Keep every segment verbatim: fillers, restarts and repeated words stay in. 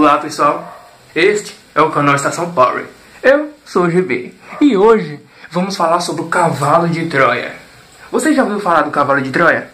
Olá pessoal, este é o canal Estação Power. Eu sou o G B e hoje vamos falar sobre o cavalo de Troia. Você já ouviu falar do cavalo de Troia?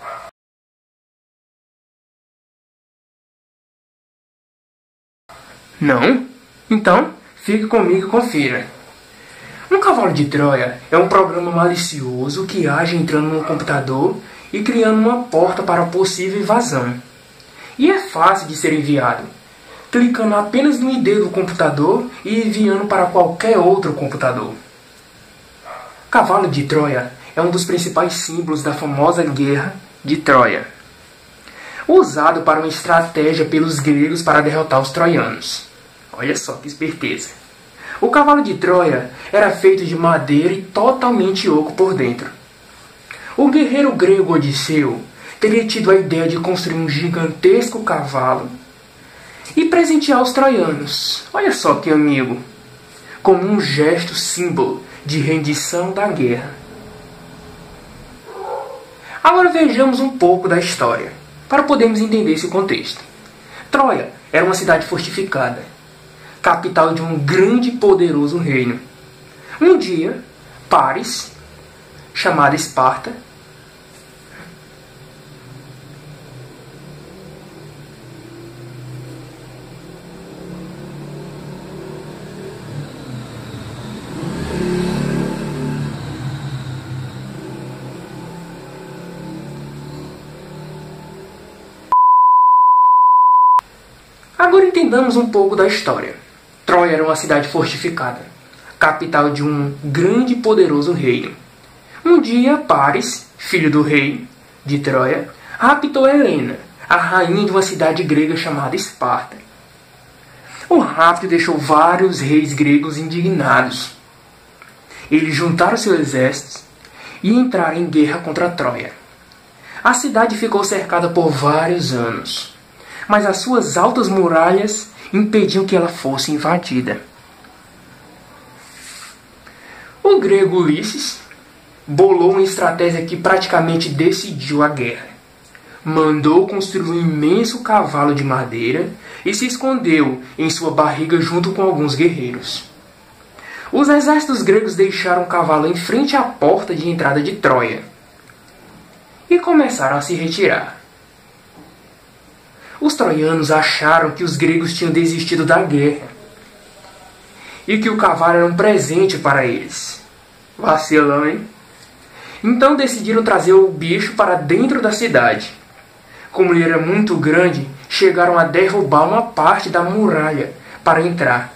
Não? Então fique comigo e confira. Um cavalo de Troia é um programa malicioso que age entrando no computador e criando uma porta para possível invasão. E é fácil de ser enviado, clicando apenas no I D do computador e enviando para qualquer outro computador. Cavalo de Troia é um dos principais símbolos da famosa guerra de Troia, usado para uma estratégia pelos gregos para derrotar os troianos. Olha só que esperteza. O cavalo de Troia era feito de madeira e totalmente oco por dentro. O guerreiro grego Odisseu teria tido a ideia de construir um gigantesco cavalo e presentear os troianos, olha só que amigo, como um gesto símbolo de rendição da guerra. Agora vejamos um pouco da história, para podermos entender esse contexto. Troia era uma cidade fortificada, capital de um grande e poderoso reino. Um dia, Paris, chamada Esparta, Agora entendamos um pouco da história. Troia era uma cidade fortificada, capital de um grande e poderoso reino. Um dia, Paris, filho do rei de Troia, raptou Helena, a rainha de uma cidade grega chamada Esparta. O rapto deixou vários reis gregos indignados. Eles juntaram seus exércitos e entraram em guerra contra Troia. A cidade ficou cercada por vários anos, mas as suas altas muralhas impediam que ela fosse invadida. O grego Ulisses bolou uma estratégia que praticamente decidiu a guerra. Mandou construir um imenso cavalo de madeira e se escondeu em sua barriga junto com alguns guerreiros. Os exércitos gregos deixaram o cavalo em frente à porta de entrada de Troia e começaram a se retirar. Os troianos acharam que os gregos tinham desistido da guerra e que o cavalo era um presente para eles. Vacilão, hein? Então decidiram trazer o bicho para dentro da cidade. Como ele era muito grande, chegaram a derrubar uma parte da muralha para entrar.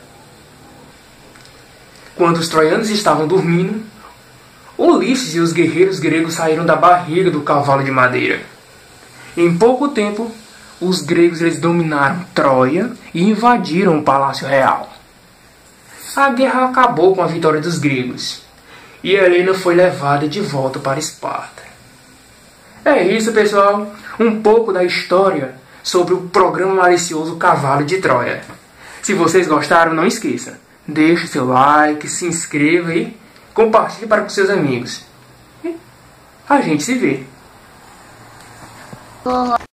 Quando os troianos estavam dormindo, Ulisses e os guerreiros gregos saíram da barriga do cavalo de madeira. Em pouco tempo, os gregos eles dominaram Troia e invadiram o palácio real. A guerra acabou com a vitória dos gregos e Helena foi levada de volta para Esparta. É isso, pessoal, um pouco da história sobre o programa malicioso Cavalo de Troia. Se vocês gostaram, não esqueça, deixe seu like, se inscreva e compartilhe para com seus amigos. E a gente se vê.